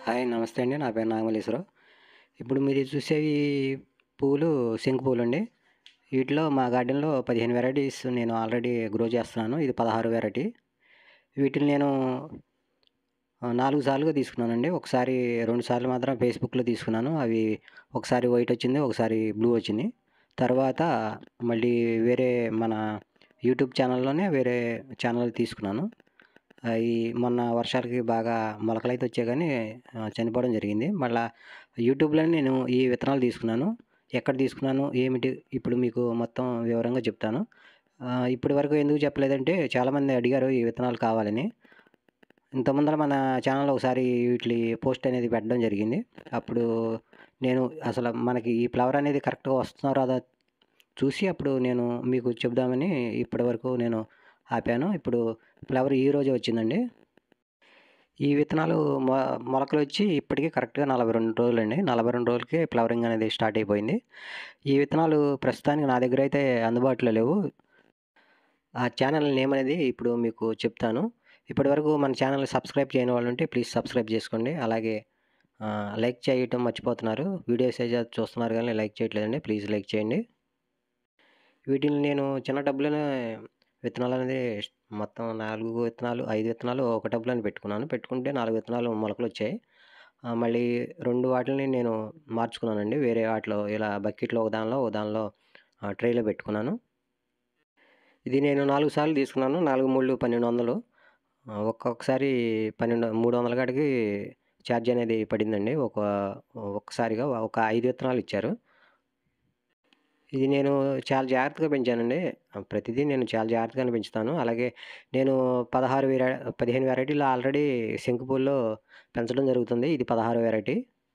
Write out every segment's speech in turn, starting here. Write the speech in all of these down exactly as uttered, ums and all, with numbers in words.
Hi నమస్తే అండి. నా పేరు నాగమల్లేశ్వరరావు. ఇప్పుడు మీరు చూసేవి పూలు శంకు పూలండి. వీటిలో మా గార్డెన్‌లో పదిహేను వెరైటీస్ నేను ఆల్రెడీ గ్రో చేస్తున్నాను. ఇది పదహారు వెరైటీ. వీటిని నేను ఆహ్, నాలుగు సార్లుగా తీసుకున్నానండి. ఒకసారి రెండు సార్లు మాత్రం ఫేస్‌బుక్‌లో తీసుకున్నాను. అవి ఒకసారి వైట్ వచ్చింది. ఒకసారి బ్లూ వచ్చింది. తర్వాత మళ్ళీ వేరే మన యూట్యూబ్ ఛానల్‌లోనే వేరే ఛానల్ తీసుకున్నాను. అయి మొన్న వర్షాలకి బాగా మొలకలైతే వచ్చాయి గానీ ఆహ్, చనిపోవడం జరిగింది. మళ్ళా యూట్యూబ్‌లోనే నేను ఈ విత్తనాలు తీసుకున్నాను. ఎక్కడ తీసుకున్నాను, ఏమిటి ఇప్పుడు మీకు మొత్తం వివరంగా చెప్తాను. ఆహ్, ఇప్పటి వరకు ఎందుకు చెప్పలేదంటే చాలామంది అడిగారు ఈ విత్తనాలు కావాలని. ఇంత ముందల మన ఛానల్‌లో ఒకసారి వీటిలి పోస్ట్ అనేది పెట్టడం జరిగింది. అప్పుడు నేను అసలు మనకి ఈ ఫ్లవర్ అనేది కరెక్ట్‌గా వస్తుందో రాదో చూసి అప్పుడు నేను మీకు చెప్దామని ఇప్పటి వరకు నేను ఆపాను. ఇప్పుడు ఫ్లవర్ ఈరోజే వచ్చిందండి. ఈ విత్తనాలు మొ మొలకలొచ్చి ఇప్పటికి కరెక్ట్‌గా నలభై రెండు రోజులండి. నలభై రెండు రోజులకే ఫ్లవరింగ్ అనేది స్టార్ట్ అయిపోయింది. ఈ విత్తనాలు ప్రస్తుతానికి నా దగ్గరైతే అందుబాటులో లేవు. ఆ ఛానల్ నేమ్ అనేది ఇప్పుడు మీకు చెప్తాను. ఇప్పటివరకు మన ఛానల్‌ని సబ్స్క్రైబ్ చేయని వాళ్ళుంటే ప్లీజ్ సబ్స్క్రైబ్ చేసుకోండి. అలాగే ఆహ్, లైక్ చేయటం మర్చిపోతున్నారు. వీడియోస్ అయితే చూస్తున్నారు గానీ లైక్ చేయట్లేదండి. ప్లీజ్ లైక్ చేయండి. వీటిని నేను చిన్న టబ్‌లోనే విత్తనాలనేది మొత్తం నాలుగు విత్తనాలు, ఐదు విత్తనాలు ఒక టబ్‌లోనే పెట్టుకున్నాను. పెట్టుకుంటే నాలుగు విత్తనాలు మొలకలొచ్చాయి. ఆహ్, మళ్ళీ రెండు వాటిలిని నేను మార్చుకున్నానండి. వేరే వాటిలో ఇలా బకెట్‌లో ఒక దానిలో, ఒక దానిలో ఆహ్, ట్రేలో పెట్టుకున్నాను. ఇది నేను నాలుగు సార్లు తీసుకున్నాను. నాలుగు మూడులు పన్నెండు వందలు ఆహ్, ఒక్కొక్కసారి పన్నెండు మూడు వందల కాడికి ఛార్జ్ అనేది పడిందండి. ఒక ఒక్కసారిగా ఒక ఐదు విత్తనాలు ఇచ్చారు. ఇది నేను చాలా జాగ్రత్తగా పెంచానండి. ఆహ్, ప్రతిదీ నేను చాలా జాగ్రత్తగానే పెంచుతాను. అలాగే నేను పదహారు వెరై పదిహేను వెరైటీలు ఆల్రెడీ శంకు పూల్లో పెంచడం జరుగుతుంది. ఇది పదహారో వెరైటీ.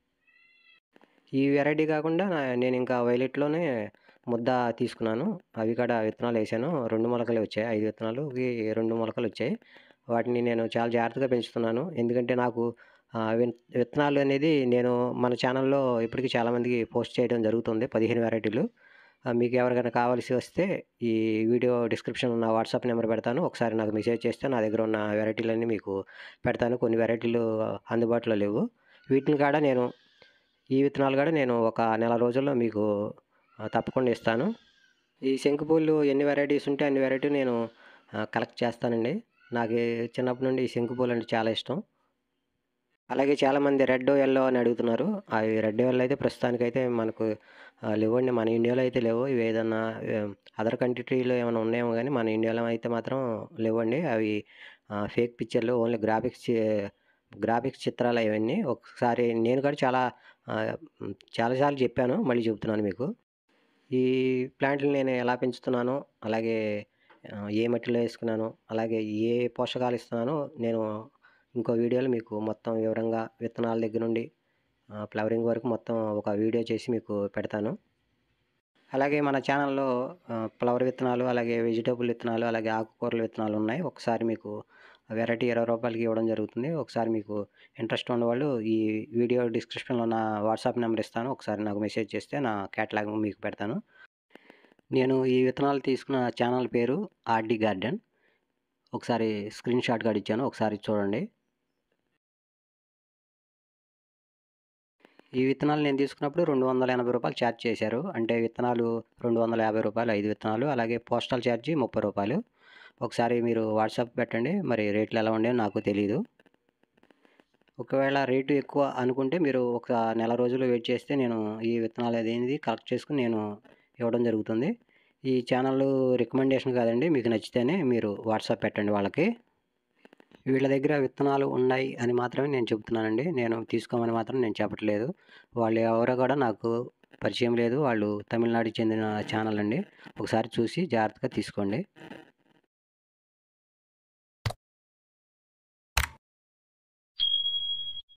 ఈ వెరైటీ కాకుండా నేనింకా వైలెట్‌లోనే ముద్ద తీసుకున్నాను. అవి కూడా విత్తనాలేసాను. రెండు మొలకలే వచ్చాయి. ఐదు విత్తనాలుకి రెండు మొలకలొచ్చాయి. వాటిని నేను చాలా జాగ్రత్తగా పెంచుతున్నాను. ఎందుకంటే నాకు ఆహ్, విన్ విత్తనాలు అనేది నేను మన ఛానల్‌లో ఇప్పటికి చాలామందికి పోస్ట్ చేయడం జరుగుతుంది. పదిహేను వెరైటీలు. ఆహ్, మీకు ఎవరికైనా కావాల్సి వస్తే ఈ వీడియో డిస్క్రిప్షన్‌లో నా వాట్సాప్ నెంబర్ పెడతాను. ఒకసారి నాకు మెసేజ్ చేస్తే నా దగ్గర ఉన్న వెరైటీలన్నీ మీకు పెడతాను. కొన్ని వెరైటీలు అందుబాటులో లేవు. వీటిని కూడా నేను ఈ విత్తనాలు కూడా నేను ఒక నెల రోజుల్లో మీకు ఆహ్, తప్పకుండా ఇస్తాను. ఈ శంకుపూలు ఎన్ని వెరైటీస్ ఉంటే అన్ని వెరైటీ నేను ఆహ్, కలెక్ట్ చేస్తానండి. నాకు చిన్నప్పటి నుండి ఈ శంకుపూలంటే చాలా ఇష్టం. అలాగే చాలామంది రెడ్, యెల్లో అని అడుగుతున్నారు. అవి రెడ్, యెల్లో అయితే ప్రస్తుతానికైతే మనకు ఆహ్, లెవ్వండి. మన ఇండియాలో అయితే లేవు. ఇవి ఏదన్నా ఆహ్, అదర్ కంట్రీలో ఏమైనా ఉన్నాయేమో గానీ మన ఇండియాలో అయితే మాత్రం లేవండి. అవి ఆహ్, ఫేక్ పిక్చర్‌లు ఓన్లీ గ్రాఫిక్స్ చే గ్రాఫిక్స్ చిత్రాలు అవన్నీ. ఒకసారి నేను కూడా చాలా ఆహ్, హ్మ్, చాలా సార్లు చెప్పాను. మళ్ళీ చెప్తున్నాను మీకు. ఈ ప్లాంట్‌ని నేను ఎలా పెంచుతున్నానో, అలాగే ఆహ్, ఏ మట్టిలో ఏసుకున్నానో, అలాగే ఏ పోషకాలు ఇస్తున్నానో నేను ఇంకో వీడియోలో మీకు మొత్తం వివరంగా విత్తనాల దగ్గర నుండి ఆహ్, ఫ్లవరింగ్ వరకు మొత్తం ఒక వీడియో చేసి మీకు పెడతాను. అలాగే మన ఛానల్‌లో ఆహ్, ఫ్లవర్ విత్తనాలు, అలాగే వెజిటబుల్ విత్తనాలు, అలాగే ఆకుకూరల విత్తనాలు ఉన్నాయి. ఒకసారి మీకు వెరైటీ రూ. 20కి ఇవ్వడం జరుగుతుంది. ఒకసారి మీకు ఇంట్రెస్ట్ ఉన్నవాళ్ళు ఈ వీడియో డిస్క్రిప్షన్‌లో నా వాట్సాప్ నెంబర్ ఇస్తాను. ఒకసారి నాకు మెసేజ్ చేస్తే నా కేటలాగ్ మీకు పెడతాను. నేను ఈ విత్తనాలు తీసుకున్న ఛానల్ పేరు ఆర్‌డి గార్డెన్. ఒకసారి స్క్రీన్ షాట్ కూడా ఇచ్చాను. ఒకసారి చూడండి. ఈ విత్తనాలు నేను తీసుకున్నప్పుడు రూ. రెండు వందల ఎనభై ఛార్జ్ చేశారు. అంటే విత్తనాలు రూ. రెండు వందల యాభై ఐదు విత్తనాలు. అలాగే పోస్టల్ ఛార్జీ రూ. ముప్పై. ఒకసారి మీరు వాట్సాప్ పెట్టండి. మరి రేట్లు ఎలా ఉండేవో నాకు తెలీదు. ఒకవేళ రేటు ఎక్కువ అనుకుంటే మీరు ఒక నెల రోజులు వెయిట్ చేస్తే నేను ఈ విత్తనాలు అనేది కలెక్ట్ చేసుకొని నేను ఇవ్వడం జరుగుతుంది. ఈ ఛానల్ రికమెండేషన్ కాదండి. మీకు నచ్చితేనే మీరు వాట్సాప్ పెట్టండి వాళ్ళకి. వీళ్ళ దగ్గర విత్తనాలు ఉన్నాయి అని మాత్రమే నేను చెప్తున్నానండి. నేను తీసుకోమని మాత్రం నేను చెప్పట్లేదు. వాళ్ళు ఎవరో కూడా నాకు పరిచయం లేదు. వాళ్ళు తమిళనాడుకి చెందిన ఛానల్ అండి. ఒకసారి చూసి జాగ్రత్తగా తీసుకోండి.